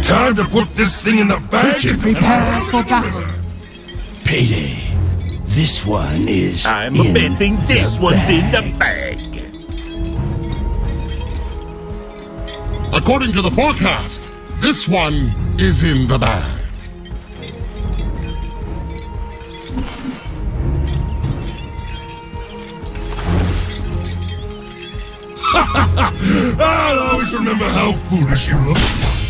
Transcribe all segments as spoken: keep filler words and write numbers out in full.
Time to put this thing in the bag. Prepare for battle. Payday. This one is I'm in betting this the one's bag. in the bag. According to the forecast, this one is in the bag. I'll always remember how foolish you look.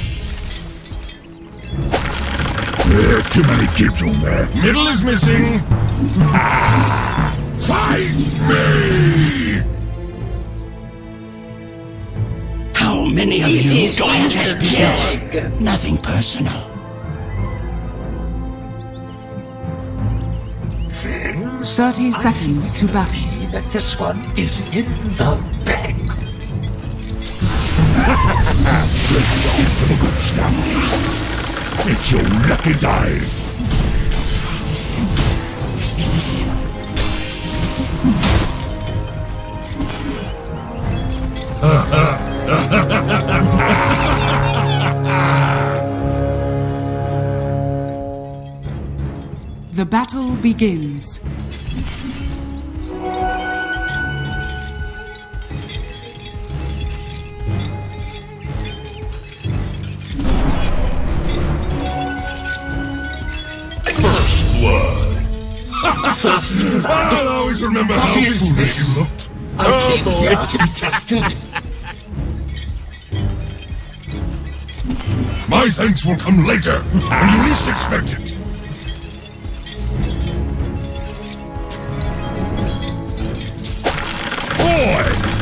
There are too many kids on there. Middle is missing. Ah, fight me! How many of you don't just business? Nothing personal. Friends, Thirty seconds to battle. that this one is in the bag. Let's go for the good stuff. It's your lucky day. The battle begins. First blood. I'll always remember how What is foolish this? you looked. I came here to be tested. My thanks will come later, when you least expect it. Boy!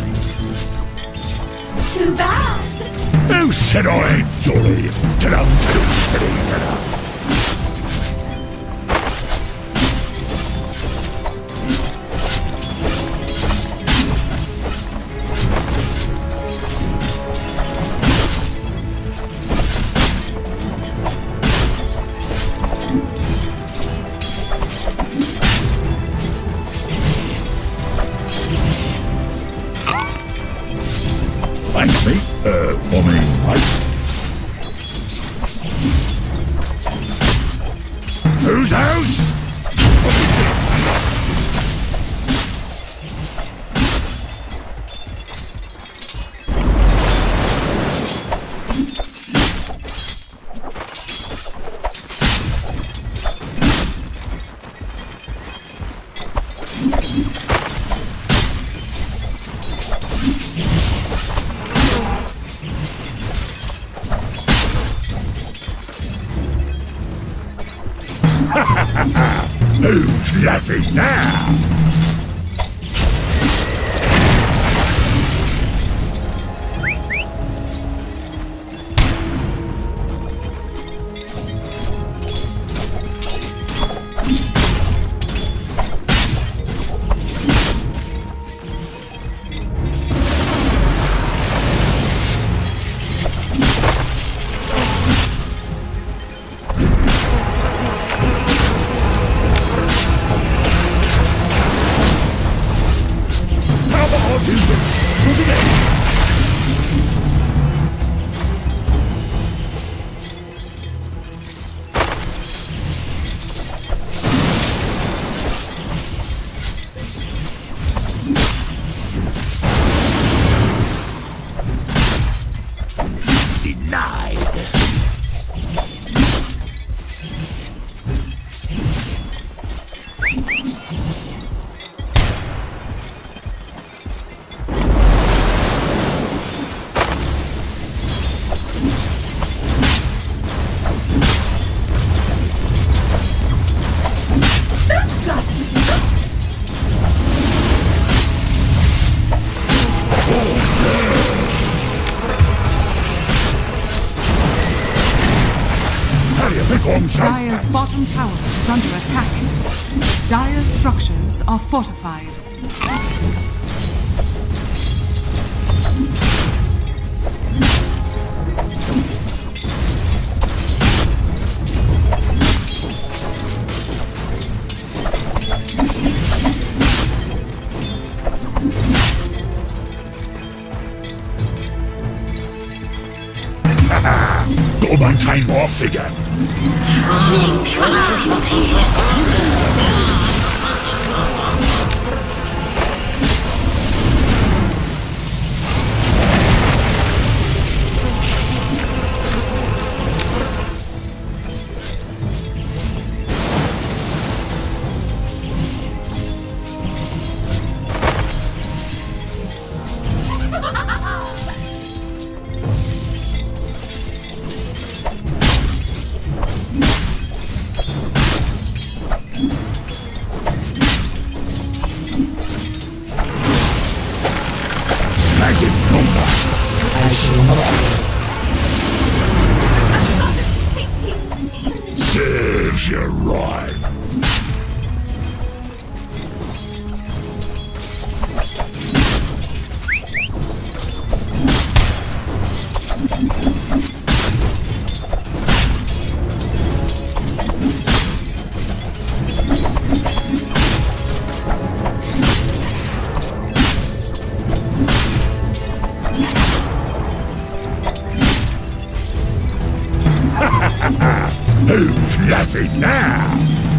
Too bad. Who said I ain't jolly? Ta-dum, ta-dum, ta-dum, ta-dum. Thanks, mate. Uh, for me, right? Whose house? Who's laughing now? Dire's bottom tower is under attack. Dire's structures are fortified. Go one time off figure. Magic number. I shall not. Serves you right. Who's laughing now?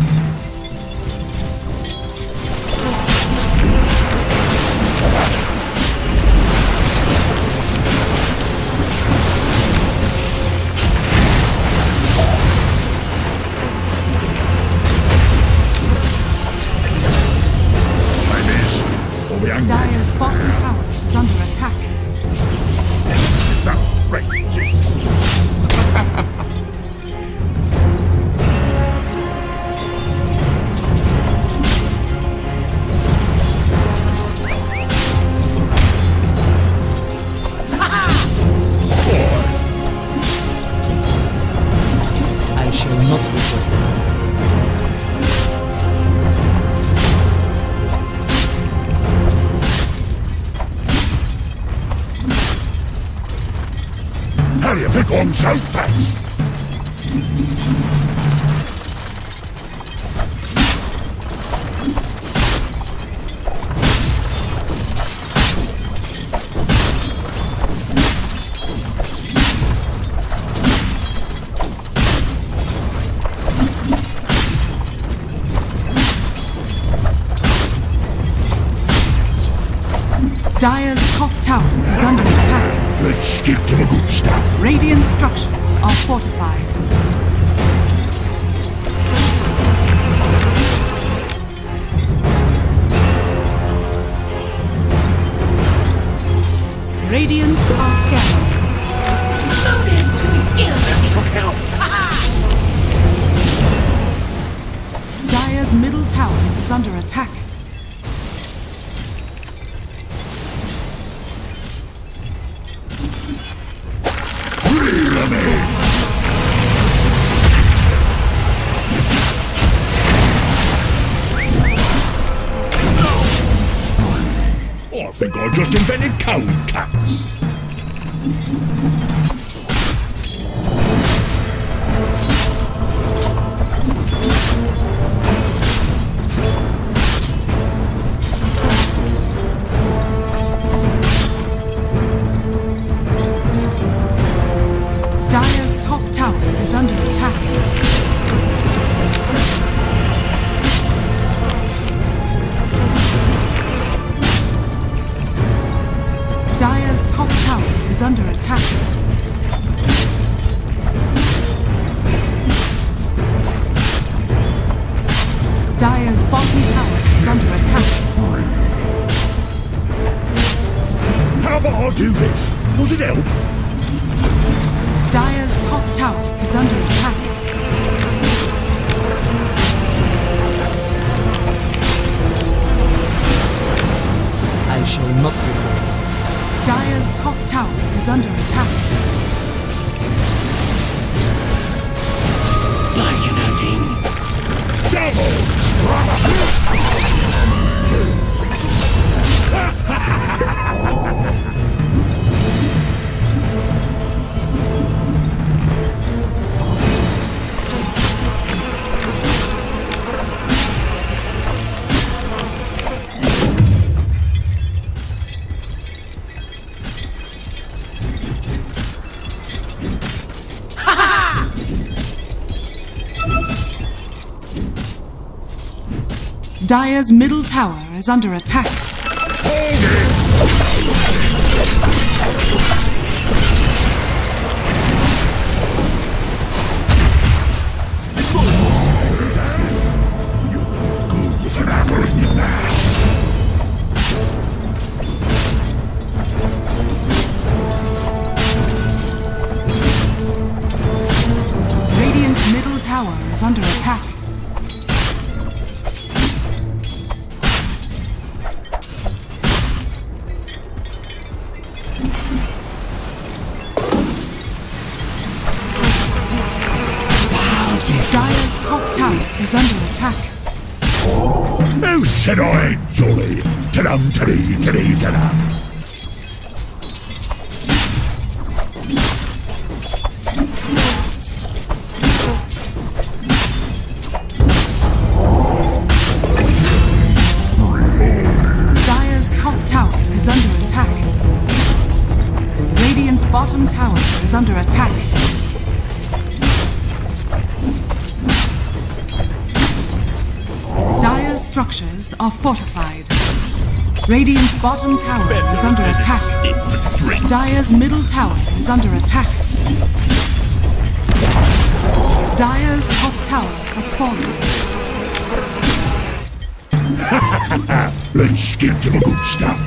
Try this, or be angry. Dire's bottom tower is under attack. This is outrageous. I shall not regret. How do you think I'm so fast? Dire's top tower is under attack. Let's skip to the good stuff. Radiant structures are fortified. Radiant are scared. Loaded to begin. Let's help. Dire's middle tower is under attack. I think I just invented cold cuts. Dire's top tower is under attack. Dire's top tower is under attack. Dire's bottom tower is under attack. How about I do this? Does it help? Dire's top tower is under attack. I shall not regret. Dire's top tower is under attack. Bargain hunting. Double Ha ha! Dire's middle tower is under attack. With an apple in your mouth. Radiant's middle tower is under attack. Dire's top tower is under attack. Who said I ain't jolly? Ta-dum, ta-dee, ta-dee, ta-dum. Dire's top tower is under attack. Radiant's bottom tower is under attack. Dire's structures are fortified. Radiant's bottom tower is under attack. Dire's middle tower is under attack. Dire's top tower has fallen. Let's skip to the good stuff.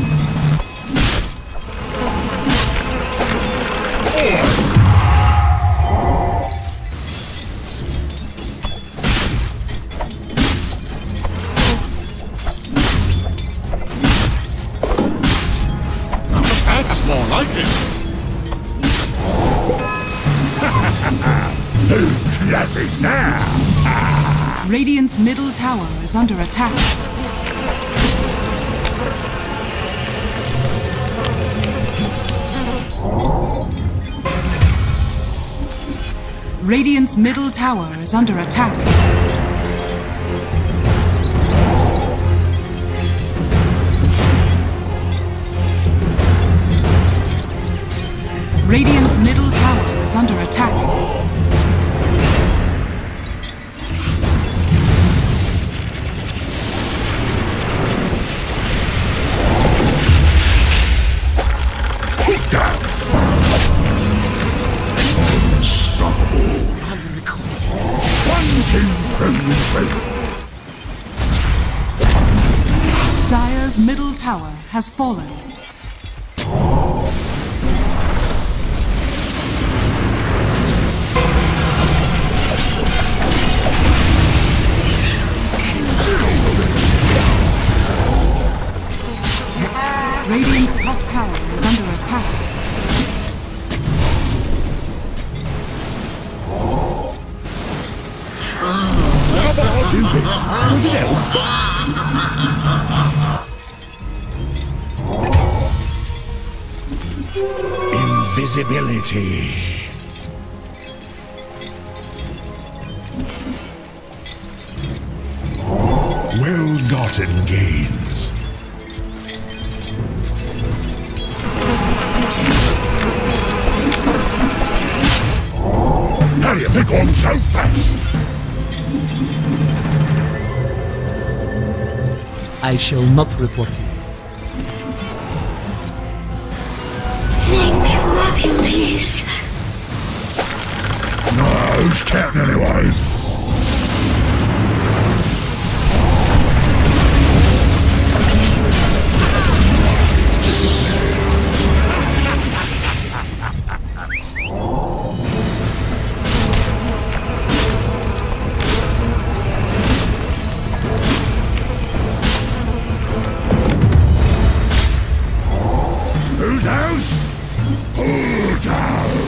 That's more like it. Who's laughing now? Radiant's middle tower is under attack. Radiant's middle tower is under attack. Radiant's middle tower is under attack. Unstoppable. One, two, three, three. Dire's middle tower has fallen. Radiant's top tower is under attack. Does it help? Invisibility. Well-gotten gains. How do you think I'm so fast? I shall not report you. Make me love you, please. No, who's counting anyway? Whose house? Whose house?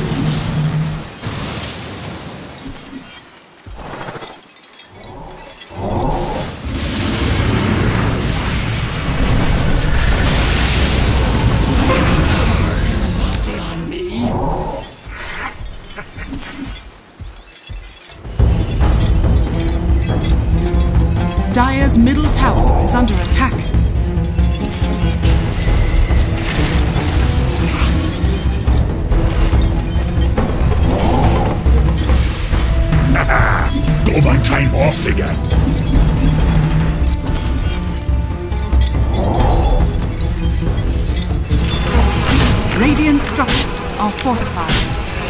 Dire's middle tower is under attack. Got my time off again. Radiant structures are fortified.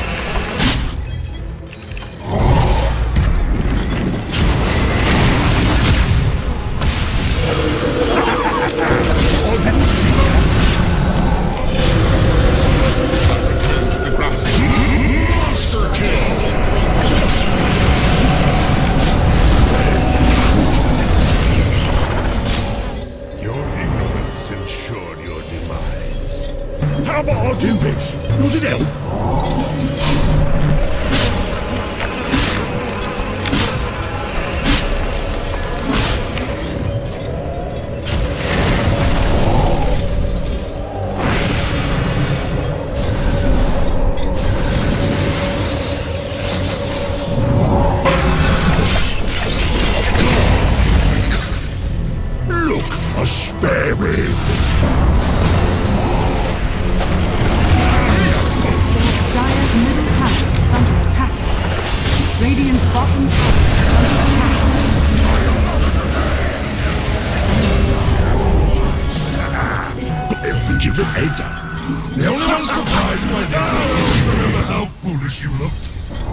The only one surprised by this is remember how foolish you looked.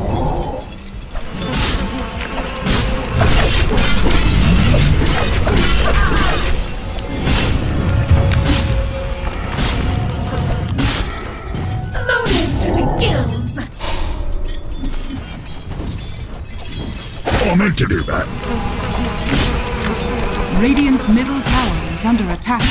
Loaded to the gills. I meant to do that. Radiant's middle tower is under attack.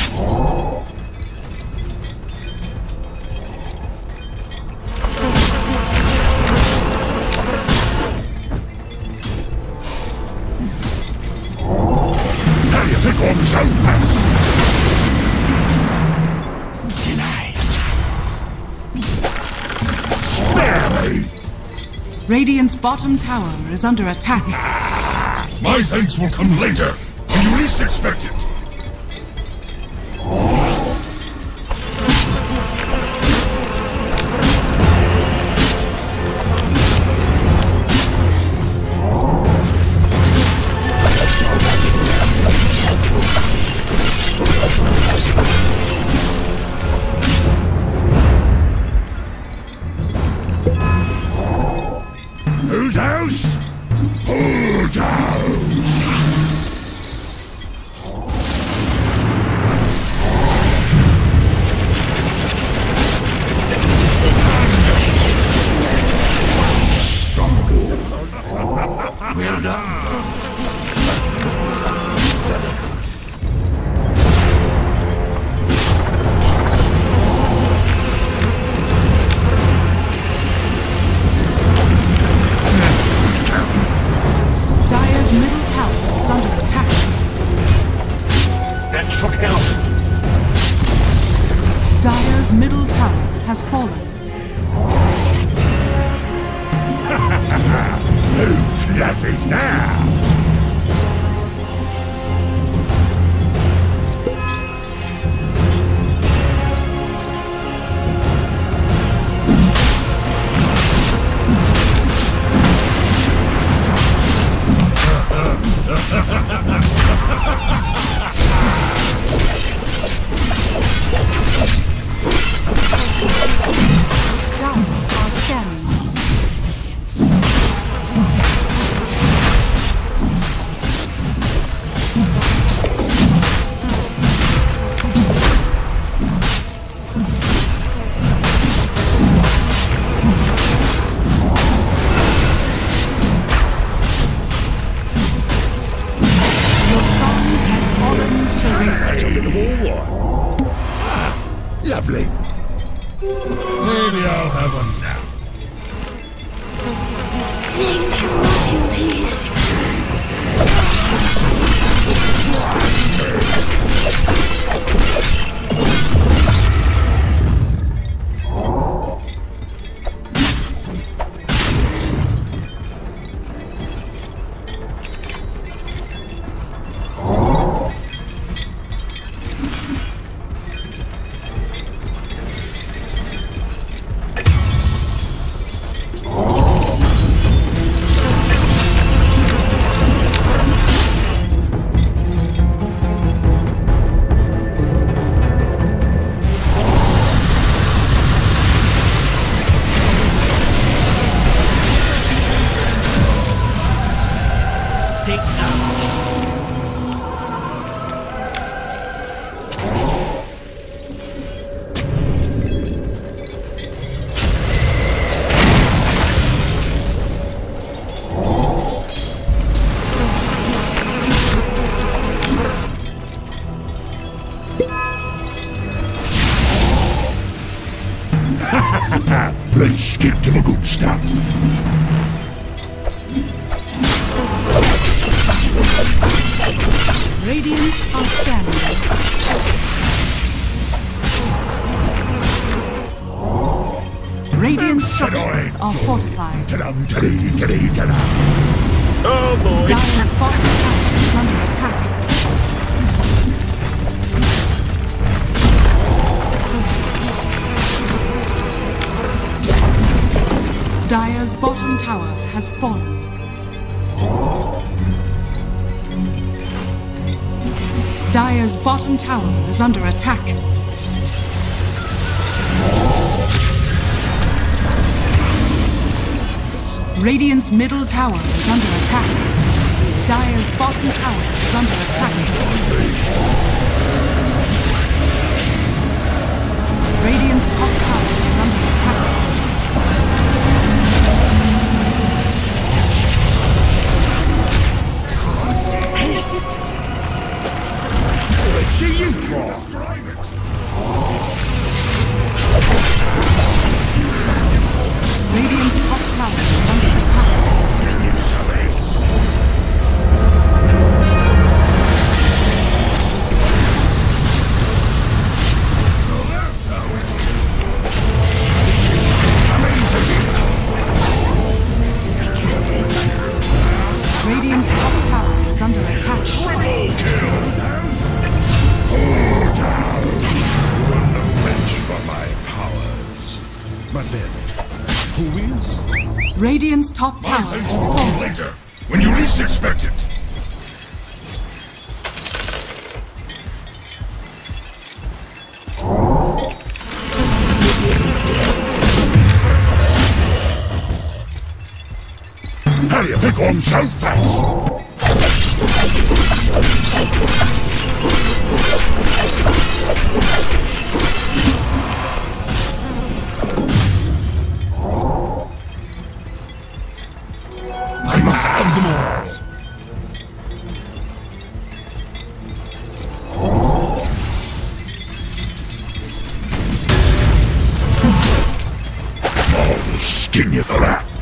Radiant's bottom tower is under attack. My thanks will come later, when you least expect it. Whose house? Whose house? Well done. Dire's middle tower is under attack. That should help. Dire's middle tower has fallen. Who's laughing now? Dire are scanning. Your song has fallen to the radiant. Ah, lovely. Maybe I'll have a nap. Let's skip to the good stuff. Radiant are scanning. Radiant structures are fortified. Ta-dum, ta-dee, ta-dee, ta-dum. Oh boy. Dire's bottom tower is under attack. Dire's bottom tower has fallen. Dire's bottom tower is under attack. Radiant's middle tower is under attack. Dire's bottom tower is under attack. Radiant's top tower is under attack. Haste! Let's see you draw. Describe it. Radiant's top tower is under attack. So that's how it is. Radiant's top tower is under attack. Triple kill. Hold down. You're no match for my powers. But then, who is? Radiant's top My tower thanks is will come fallen. later, when you least expect it. How do you think I'm so fast? I must have them all. I'll skin you for that.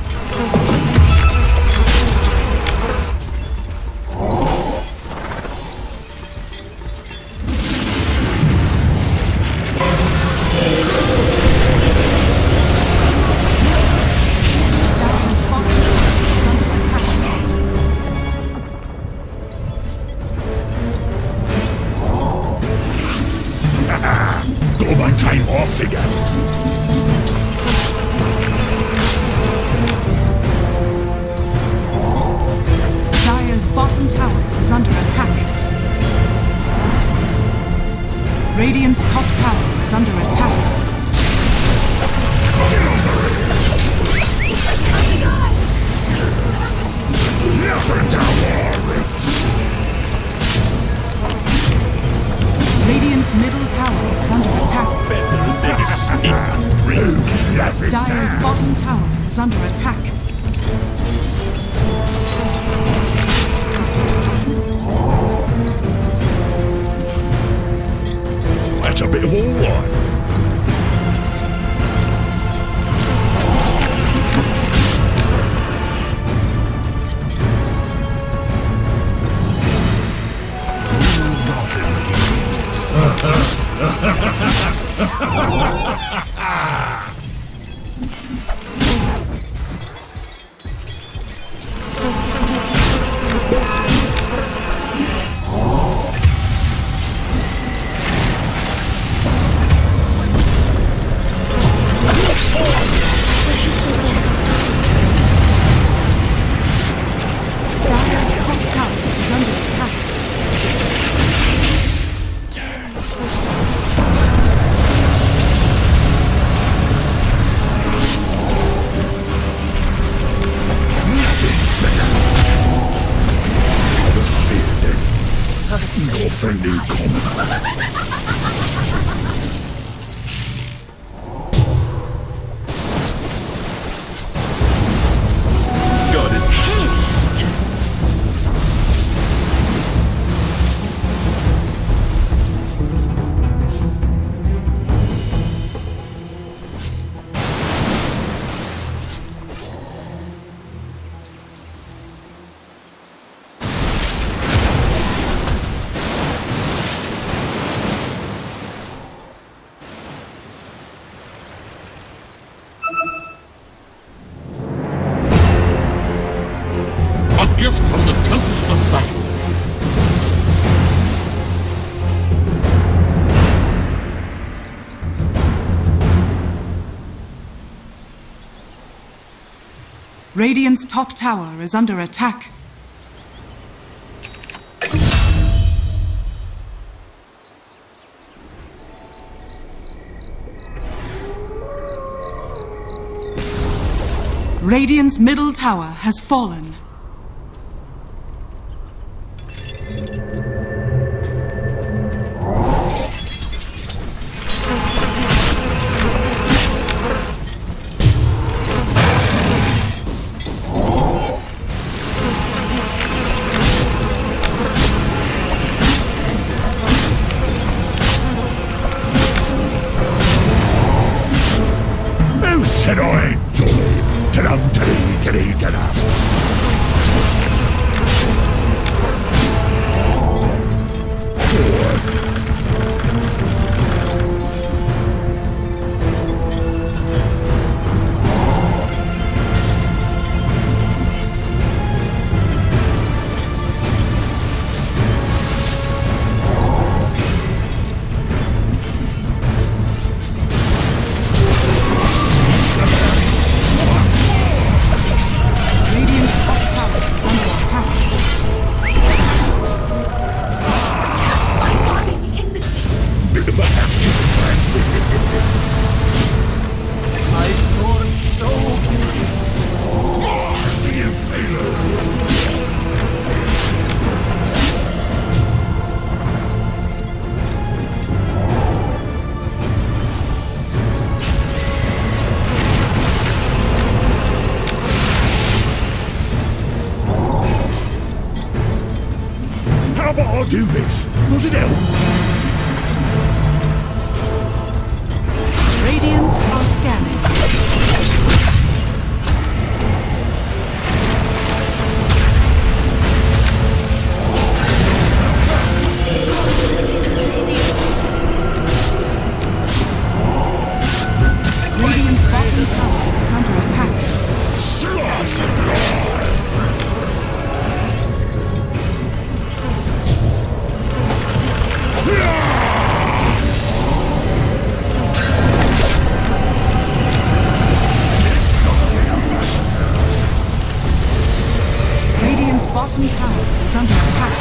Dire's bottom tower is under attack. Got my time off figure. Dire's bottom tower is under attack. Radiant's top tower is under attack. Never tower. Radiant's middle tower is under attack. Love it Dire's now. bottom tower is under attack. That's a bit of all right. Radiant's top tower is under attack. Radiant's middle tower has fallen. Who said I enjoy? Ta-dum, ta-dee, ta-dee, ta-dum. I'll do this. Does it help? Radiant are scanning. Radiant's bottom tower is under attack. Radiant's bottom tower is under attack.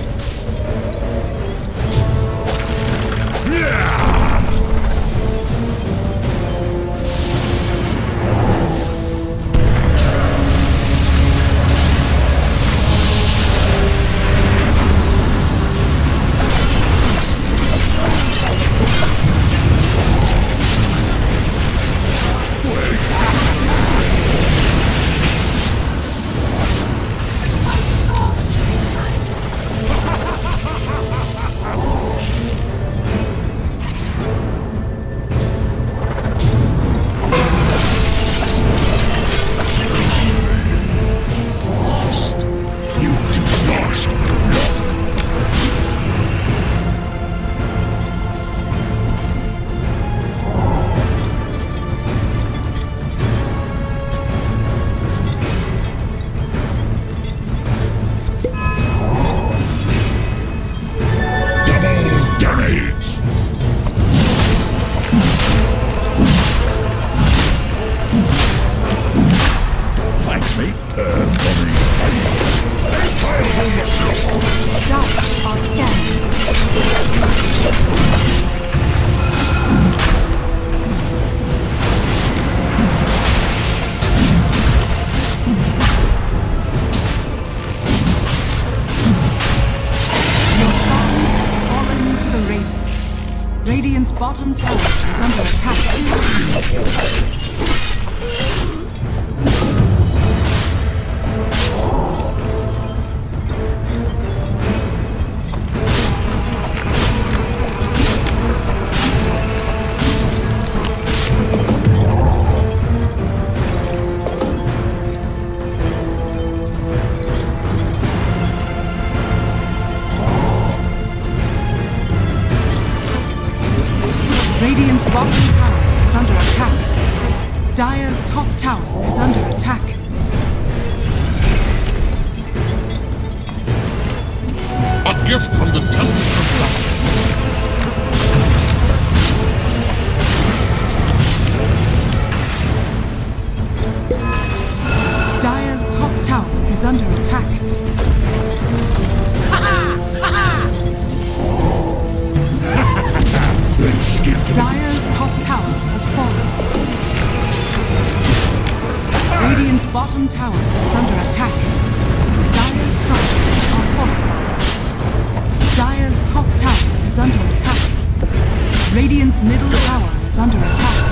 Radiant's bottom tower is under attack. Radiant's bottom tower is under attack. Dire's top tower is under attack. A gift from the Tempest of God. Dire's top tower has fallen. Radiant's bottom tower is under attack. Dire's structures are fortified. Dire's top tower is under attack. Radiant's middle tower is under attack.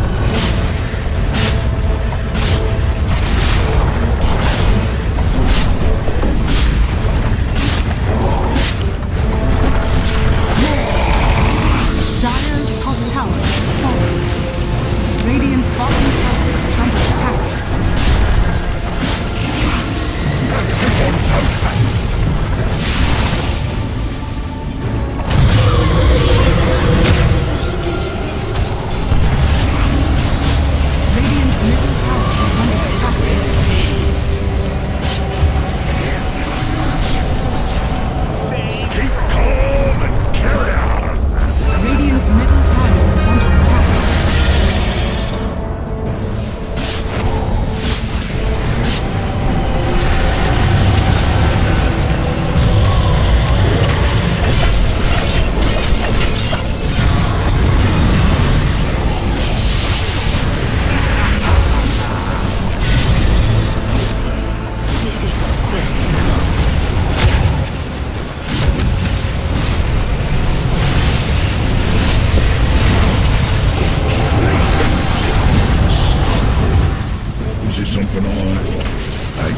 Dire's top tower is fallen. Radiant's bottom tower is under attack. Radiant's middle tower is under attack. Keep calm and carry on. Radiant's middle tower is under attack. Is this something I... Hey?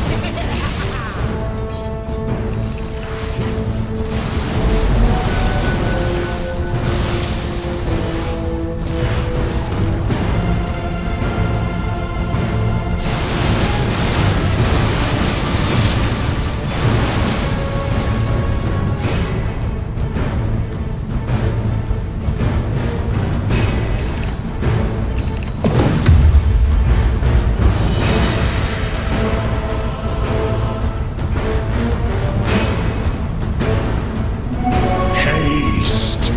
Haste.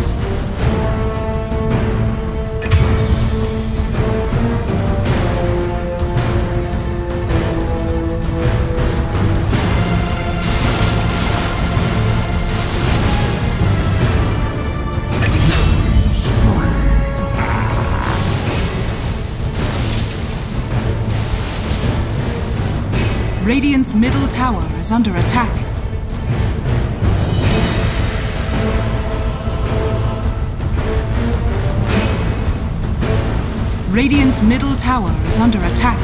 Radiant's middle tower is under attack. Radiant's middle tower is under attack.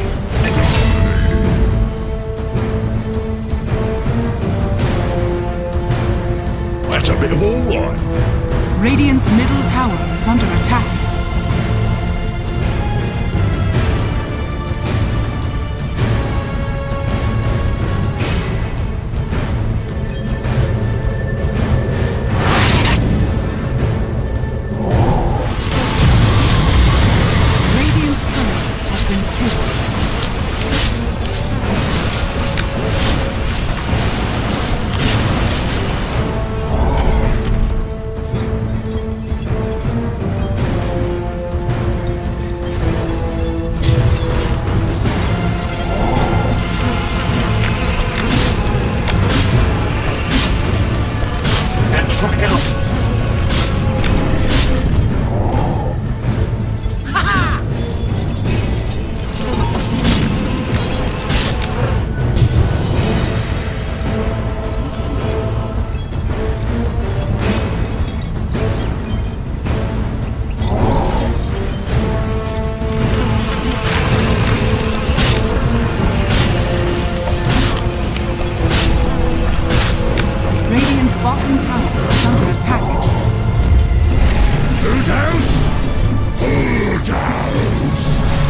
That's a bit of all right. Radiant's middle tower is under attack. Radiant's turret has been killed. Truck out. Radiant's bottom tower is under attack. Who's house? Who's house?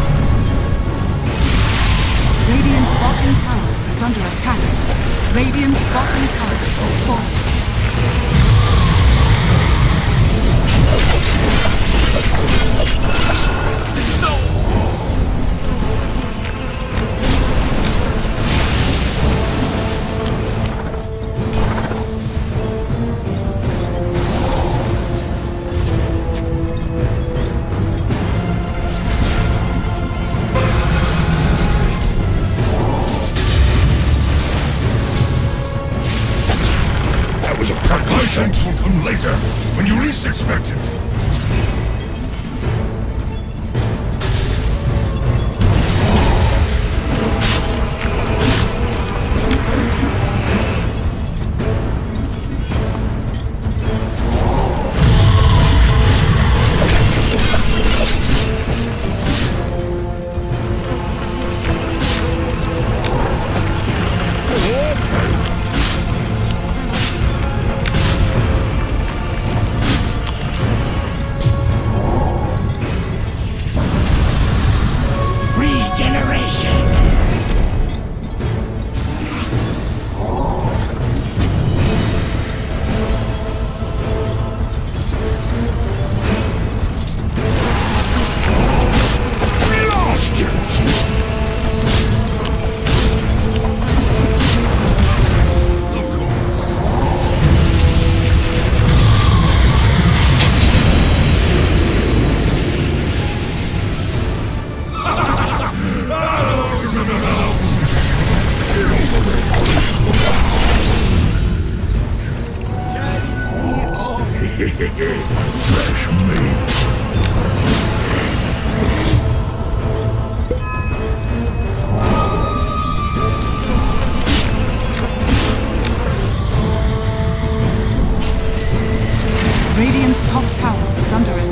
Radiant's bottom tower is under attack. Radiant's bottom tower has fallen. My thanks will come later, when you least expect it.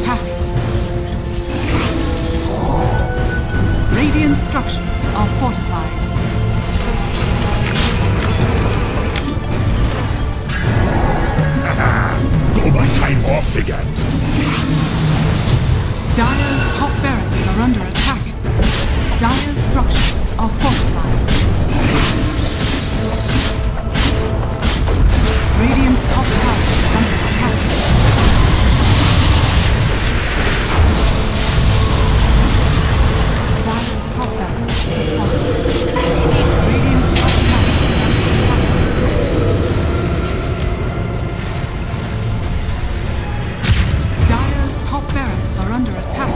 attack. Radiant structures are fortified. Go by time off again. Dire's top barracks are under attack. Dire's structures are fortified. Radiant's top tower is under attack. Dire's top barracks is fortified. Radiant's top tower is under attack. Dire's top barracks are under attack.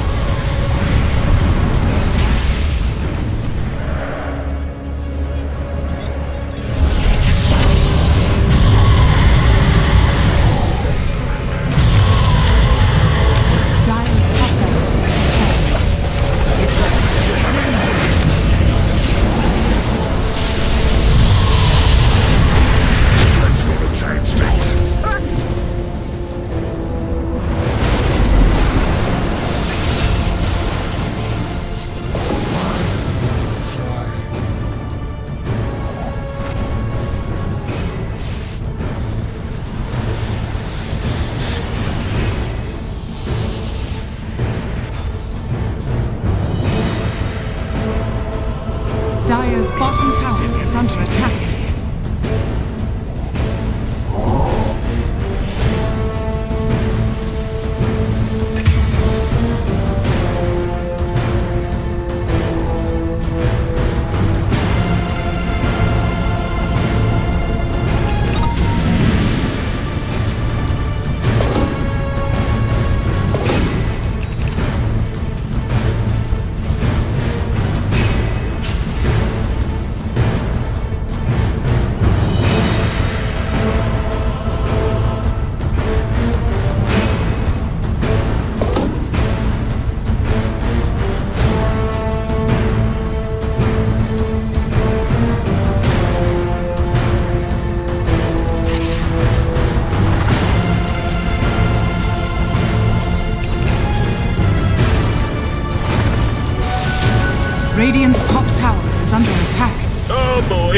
Dire's bottom tower is under attack. Radiant's top tower is under attack. Oh boy.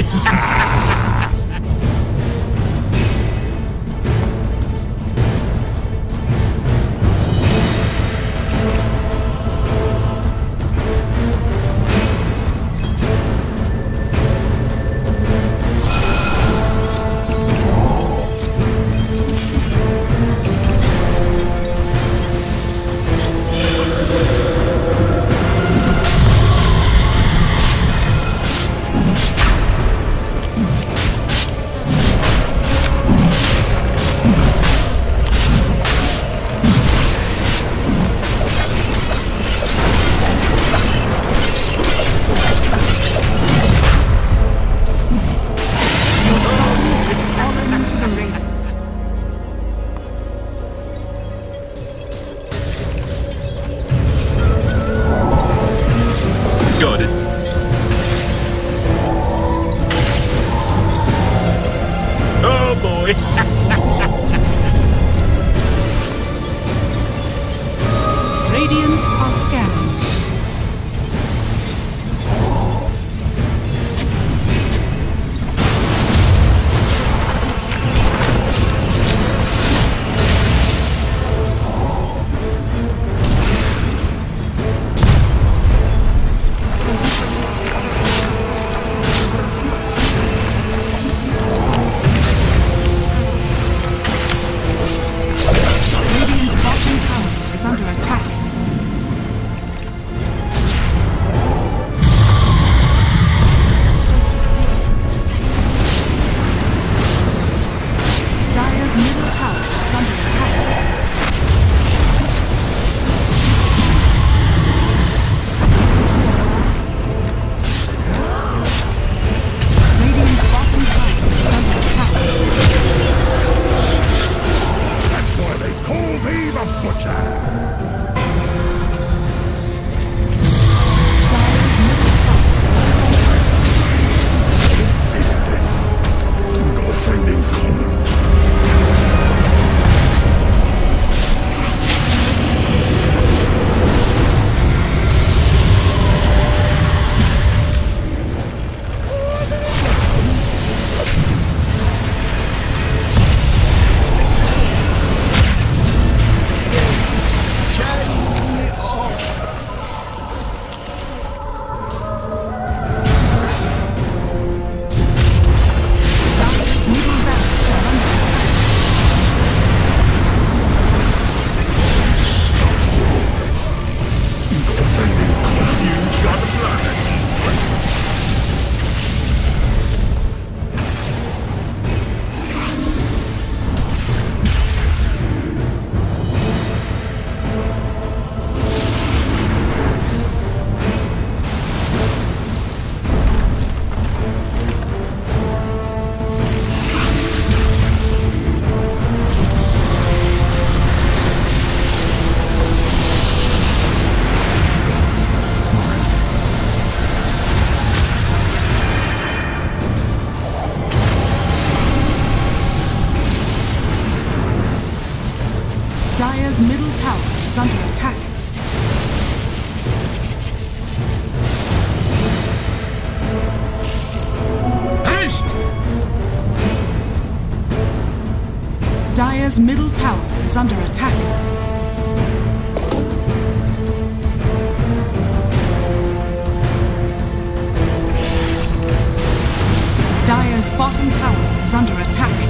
Got it. Oh boy. Radiant are scanning. Radiant's bottom tower is under attack. attack. Haste! Dire's middle tower is under attack. Dire's bottom tower is under attack.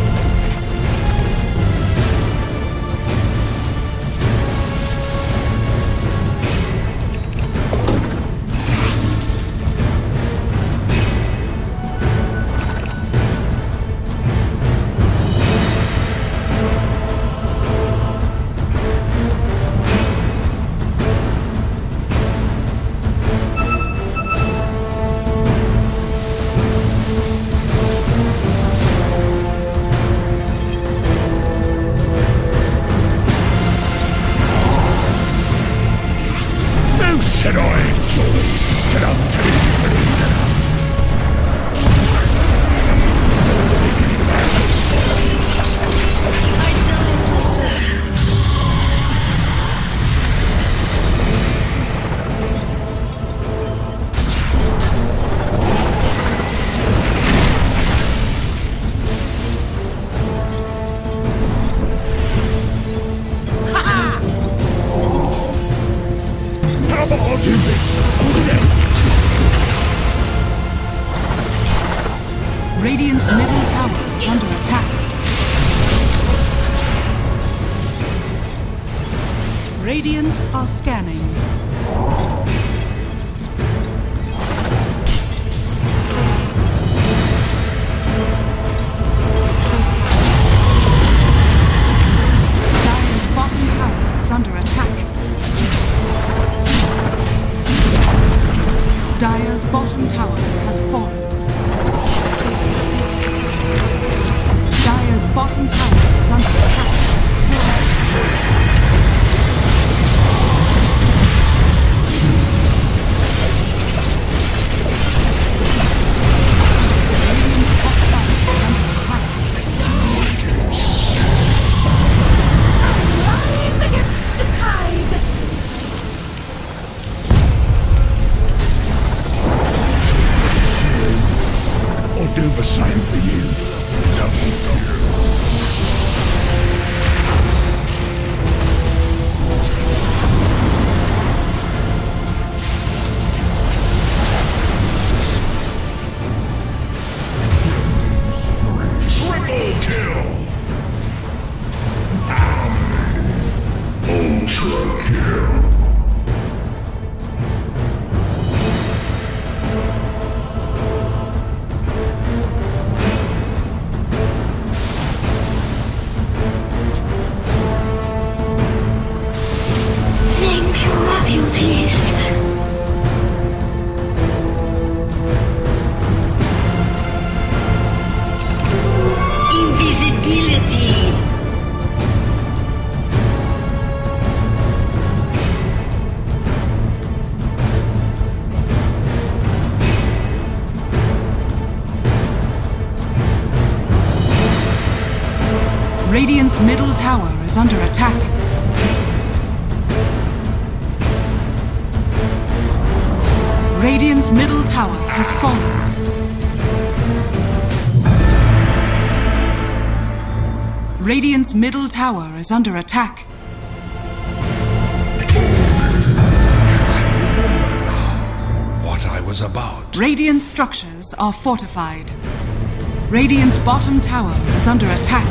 Radiant's middle tower is under attack. Radiant are scanning. Dire's bottom tower is under attack. Dire's bottom tower has fallen. Dire's bottom tower is under attack. Rise against the tide. I'll do the same for you. Double kill. Triple kill! Ultra kill! Impure beauties. Invisibility. Radiant's middle tower is under attack. Radiant's middle tower has fallen. Radiant's middle tower is under attack. What I was about. Radiant structures are fortified. Radiant's bottom tower is under attack.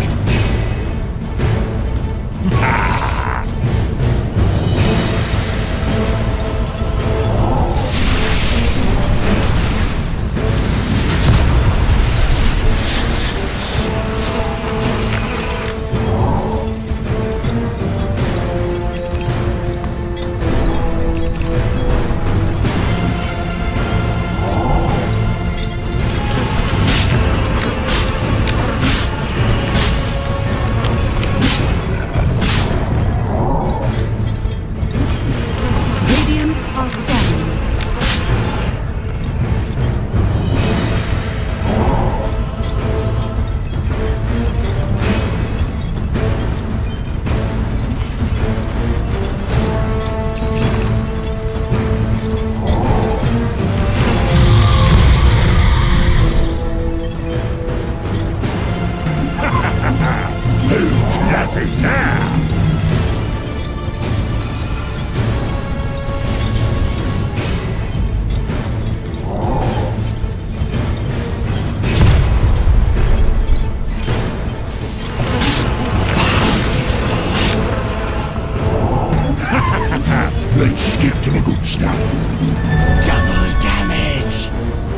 Let's skip to the good stuff. Double damage!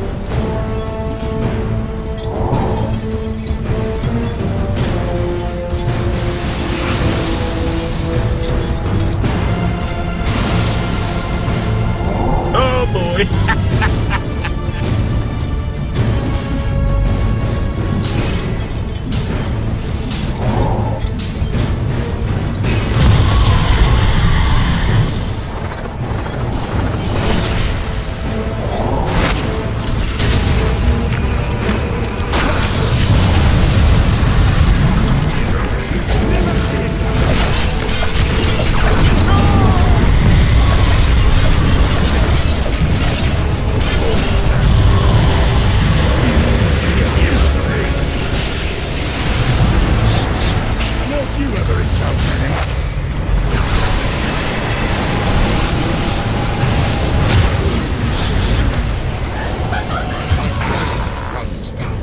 Oh boy! You ever insult me? Guns down.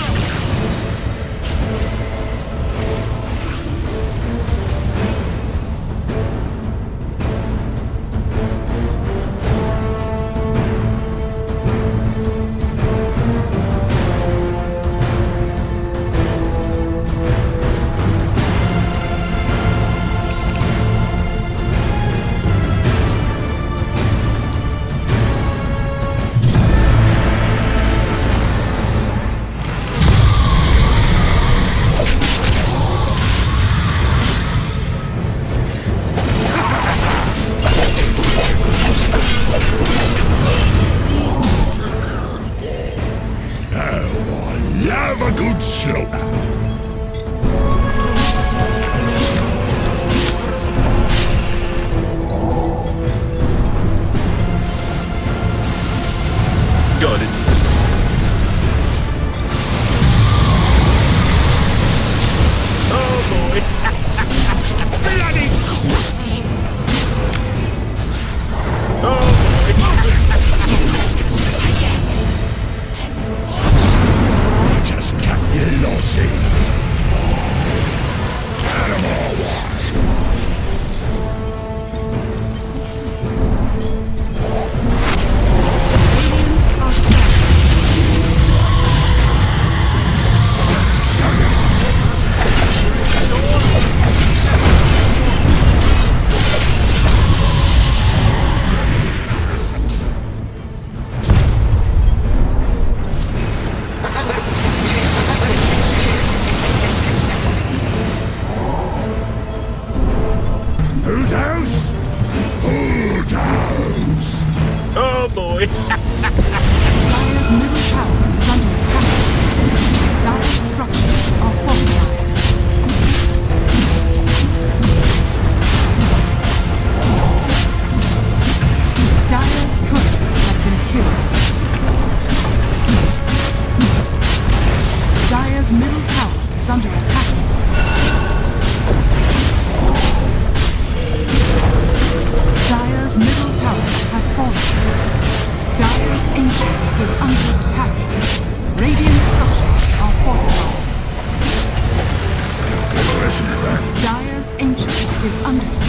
Love a good slow. Got it. Oh boy! Bloody crooks! Oh Just cut your losses. Animal one. Radiant are scared. Whose house? Whose house? Oh boy! Dire's middle tower is under attack. Dire's structures are fortified. Dire's courier has been killed. Dire's middle tower is under attack. Dire's middle tower has fallen. Dire's ancient is under attack. Radiant structures are fortified. Listen to that. Dire's ancient is under attack.